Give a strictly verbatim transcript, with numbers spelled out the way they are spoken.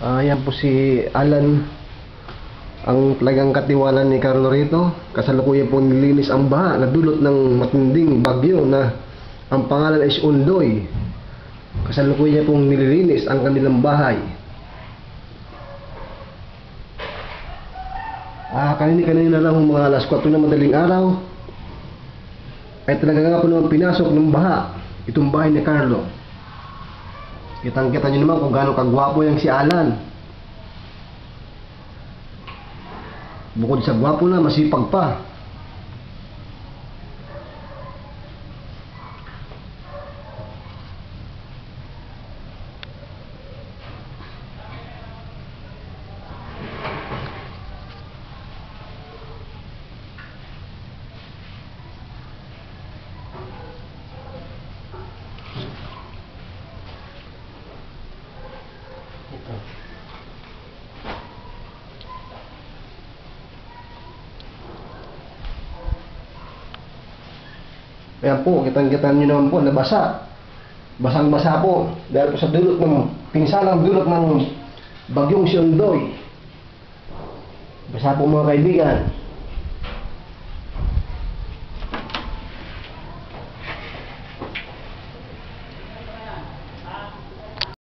Ah, yan po si Alan, ang talagang katiwala ni Carlo rito. Kasalukuyan po nilinis ang baha na dulot ng matinding bagyo na ang pangalan is Undoy. Kasalukuyan pong nililinis ang kanilang bahay. Ah, kanini-kanina lang mga alas kwatro na madaling araw ay talaga nga po naman pinasok ng baha itong bahay ni Carlo. Kitang-kita nyo naman kung gaano kagwapo yung si Alan. Bukod sa gwapo na, masipag pa. Ayan po, kitang-kita nyo naman po, nabasa. Basang-basa po. Dahil po sa dulot ng, pinsalang dulot ng bagyong si Undoy. Basa po mga kaibigan.